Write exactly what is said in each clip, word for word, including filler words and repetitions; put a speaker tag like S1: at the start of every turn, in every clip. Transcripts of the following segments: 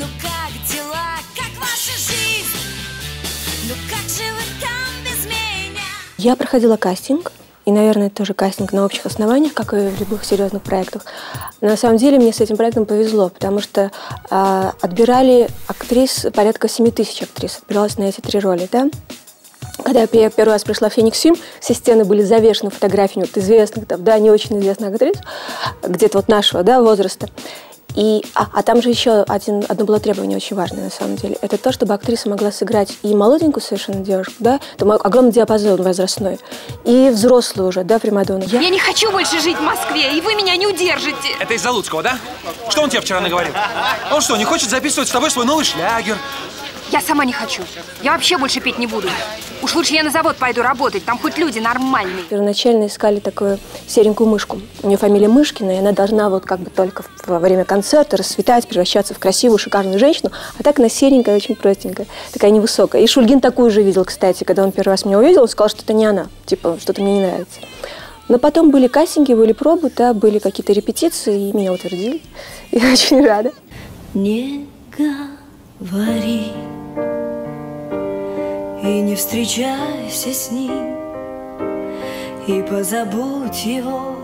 S1: Ну как дела, как ваша жизнь? Ну как же вы там без меня?
S2: Я проходила кастинг. И, наверное, это тоже кастинг на общих основаниях, как и в любых серьезных проектах. Но на самом деле мне с этим проектом повезло, потому что э, отбирали актрис, порядка семи тысяч актрис отбиралось на эти три роли, да? Когда я первый раз пришла в Феникс Фильм, все стены были завешены фотографиями вот известных, там, да, не очень известных актрис, где-то вот нашего, да, возраста. И, а, а там же еще один, одно было требование очень важное, на самом деле. Это то, чтобы актриса могла сыграть и молоденькую совершенно девушку, да, там огромный диапазон возрастной, и взрослую уже, да, примадонну.
S3: Я... Я не хочу больше жить в Москве, и вы меня не удержите.
S4: Это из-за Луцкого, да? Что он тебе вчера наговорил? Он что, не хочет записывать с тобой свой новый шлягер?
S3: Я сама не хочу. Я вообще больше петь не буду. Уж лучше я на завод пойду работать, там хоть люди нормальные.
S2: Первоначально искали такую серенькую мышку. У нее фамилия Мышкина, и она должна вот как бы только во время концерта расцветать, превращаться в красивую, шикарную женщину. А так она серенькая, очень простенькая, такая невысокая. И Шульгин такую же видел, кстати, когда он первый раз меня увидел, он сказал, что это не она, типа, что-то мне не нравится. Но потом были кастинги, были пробы, да, были какие-то репетиции, и меня утвердили. Я очень рада.
S1: Не говори и не встречайся с ним, и позабудь его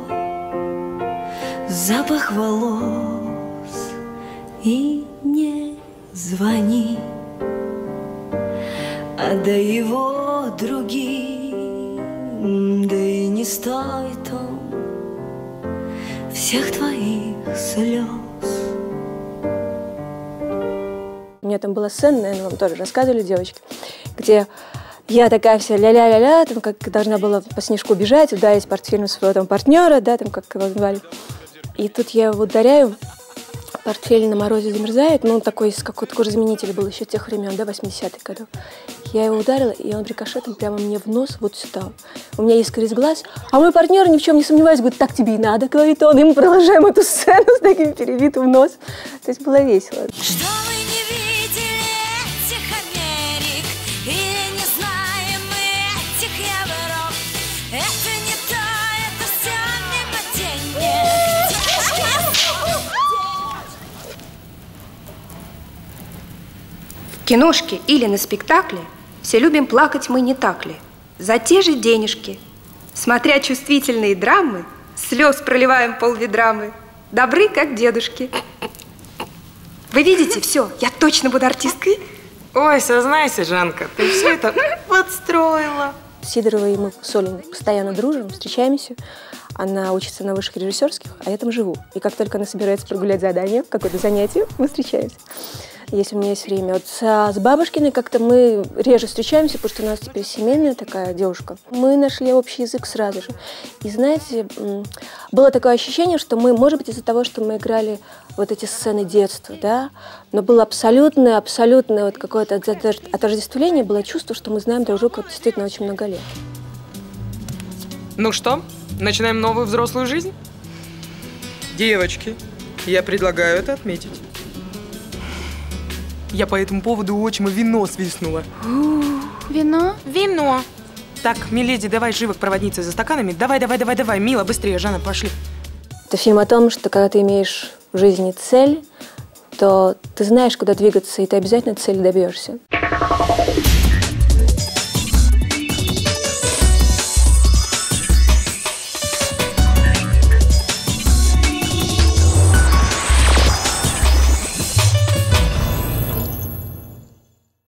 S1: запах волос, и не звони, отдай его другим, да и не стоит он всех твоих слез.
S2: У меня там была сцена, наверное, вам тоже рассказывали, девочки, где я такая вся ля-ля-ля-ля, там как должна была по снежку бежать, ударить портфелем своего там партнера, да, там как его звали. И тут я его ударяю, портфель на морозе замерзает, ну, он такой из какого-то кожезаменителя был еще тех времен, да, восьмидесятых годов. Я его ударила, и он рикошетом прямо мне в нос вот сюда. У меня искра из глаз, а мой партнер, ни в чем не сомневаясь, говорит, так тебе и надо, говорит он, и мы продолжаем эту сцену с таким перебитым нос. То есть было весело.
S1: Что вы не видели этих Америк, или не знаем мы этих Европ? Это не то, это все мимо денег.
S3: В киношке или на спектакле все любим плакать мы, не так ли? За те же денежки. Смотря чувствительные драмы, слез проливаем полведра мы. Добры, как дедушки. Вы видите, все, я точно буду артисткой.
S5: Ой, сознайся, Жанка, ты все это подстроила.
S2: Сидорова и мы с Олей постоянно дружим, встречаемся. Она учится на высших режиссерских, а я там живу. И как только она собирается прогулять задание, какое-то занятие, мы встречаемся. Если у меня есть время. Вот с, с бабушкиной как-то мы реже встречаемся, потому что у нас теперь семейная такая девушка. Мы нашли общий язык сразу же. И знаете, было такое ощущение, что мы, может быть, из-за того, что мы играли вот эти сцены детства, да, но было абсолютное, абсолютное вот какое-то отождествление, было чувство, что мы знаем друг друга действительно очень много лет.
S5: Ну что, начинаем новую взрослую жизнь? Девочки, я предлагаю это отметить. Я по этому поводу у отчима вино свистнула.
S3: Вино?
S5: Вино. Так, миледи, давай живо к проводнице за стаканами. Давай, давай, давай, давай. Мила, быстрее, Жанна, пошли.
S2: Это фильм о том, что когда ты имеешь в жизни цель, то ты знаешь, куда двигаться, и ты обязательно цели добьешься.